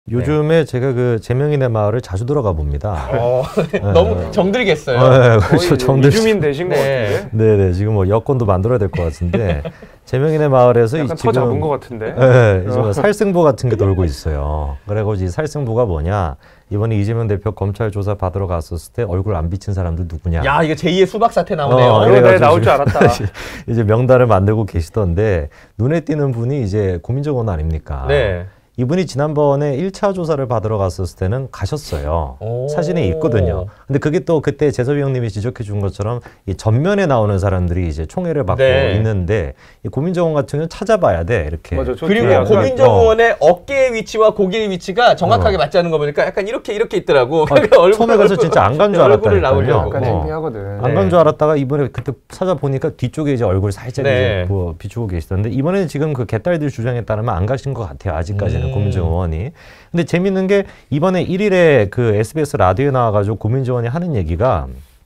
요즘에 제가 그 제명인의 마을을 자주 들어가 봅니다. 너무 정들겠어요. 네, 그렇죠. 이주민 되신 것 같은데. 네네. 지금 뭐 여권도 만들어야 될 것 같은데 제명인의 마을에서 약간 지금 터 잡은 것 같은데. 네, 이제 살승부 같은 게 돌고 있어요. 그래고 이 살승부가 뭐냐? 이번에 이재명 대표 검찰 조사 받으러 갔었을 때 얼굴 안 비친 사람들 누구냐? 야, 이거 제2의 수박 사태 나오네요. 네, 나올 줄 알았다. 이제 명단을 만들고 계시던데 눈에 띄는 분이 이제 고민정 의원 아닙니까? 네. 이분이 지난번에 1차 조사를 받으러 갔었을 때는 가셨어요. 사진에 있거든요. 근데 그게 또 그때 재섭이 형님이 지적해 준 것처럼 이 전면에 나오는 사람들이 이제 총애를 받고 있는데 이 고민정 의원 같은 경우는 찾아봐야 돼. 이렇게. 맞아, 그리고 고민정 의원의 어깨의 위치와 고개의 위치가 정확하게 맞지 않는 거 보니까 약간 이렇게 있더라고. 처음에 가서 진짜 안 간 줄 알았다니까요. 약간 창피하거든. 안 간 줄 알았다가 이번에 그때 찾아보니까 뒤쪽에 이제 얼굴 살짝 이제 뭐 비추고 계시던데 이번에는 지금 그 개딸들 주장에 따르면 안 가신 것 같아요. 아직까지는. 고민정 의원이. 근데 재밌는 게 이번에 1일에 그 SBS 라디오에 나와가지고 고민정 의원이 하는 얘기가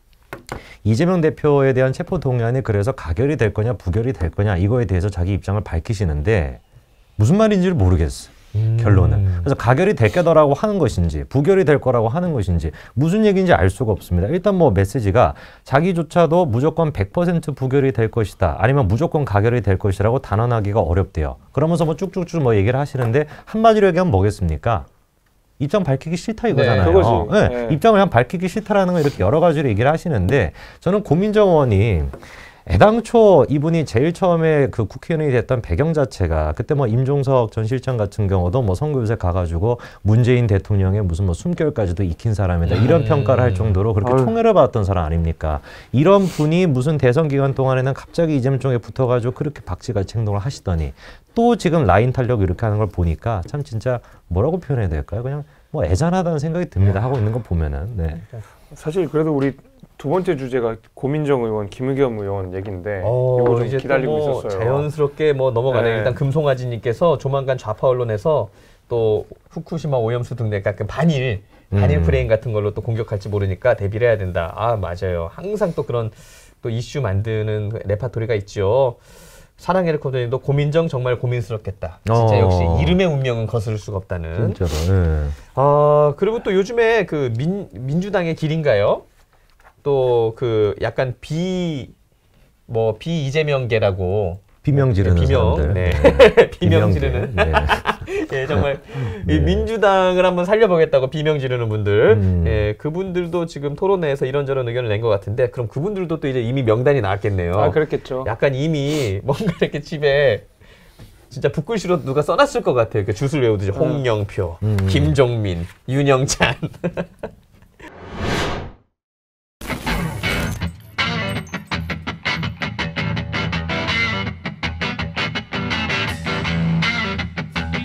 이재명 대표에 대한 체포동의안이 그래서 가결이 될 거냐 부결이 될 거냐 이거에 대해서 자기 입장을 밝히시는데 무슨 말인지를 모르겠어. 결론은. 그래서 가결이 될 거라고 하는 것인지 부결이 될 거라고 하는 것인지 무슨 얘기인지 알 수가 없습니다. 일단 뭐 메시지가 자기조차도 무조건 100% 부결이 될 것이다. 아니면 무조건 가결이 될 것이라고 단언하기가 어렵대요. 그러면서 뭐 쭉쭉쭉 뭐 얘기를 하시는데 한마디로 얘기하면 뭐겠습니까? 입장 밝히기 싫다 이거잖아요. 그거지. 네. 입장을 그냥 밝히기 싫다라는 거 이렇게 여러 가지로 얘기를 하시는데 저는 고민정 의원이 애당초 이분이 제일 처음에 그 국회의원이 됐던 배경 자체가 그때 뭐 임종석 전 실장 같은 경우도 뭐 선거 요새 가가지고 문재인 대통령의 무슨 뭐 숨결까지도 익힌 사람이다 이런 평가를 할 정도로 그렇게 총애를 받았던 사람 아닙니까? 이런 분이 무슨 대선 기간 동안에는 갑자기 이재명 쪽에 붙어가지고 그렇게 박쥐같이 행동을 하시더니 또 지금 라인 탄력 이렇게 하는 걸 보니까 참 진짜 뭐라고 표현해야 될까요? 그냥 뭐 애잔하다는 생각이 듭니다. 하고 있는 거 보면은. 네. 사실 그래도 우리 두 번째 주제가 고민정 의원, 김의겸 의원 얘기인데 이거 좀 이제 기다리고 뭐 있었어요. 자연스럽게 뭐 넘어가네요. 네. 일단 금송아지님께서 조만간 좌파 언론에서 또 후쿠시마 오염수 등 약간 반일 프레임 같은 걸로 또 공격할지 모르니까 대비를 해야 된다. 아 맞아요. 항상 또 그런 또 이슈 만드는 레파토리가 있죠. 사랑 헬리콥터님도 고민정 정말 고민스럽겠다. 진짜 역시 이름의 운명은 거스를 수가 없다는. 진짜로. 그리고 또 요즘에 그 민주당의 길인가요? 또 그 약간 비이재명계라고 비명 지르는 사람들. 네. 비명 지르는. 네. 예, 정말 이 민주당을 한번 살려보겠다고 비명 지르는 분들. 예, 그분들도 지금 토론회에서 이런저런 의견을 낸 것 같은데 그럼 그분들도 또 이제 이미 명단이 나왔겠네요. 아, 그렇겠죠. 약간 이미 뭔가 이렇게 집에 진짜 붓글씨로 누가 써놨을 것 같아요. 그 주술 외우듯이 홍영표, 김종민, 윤영찬.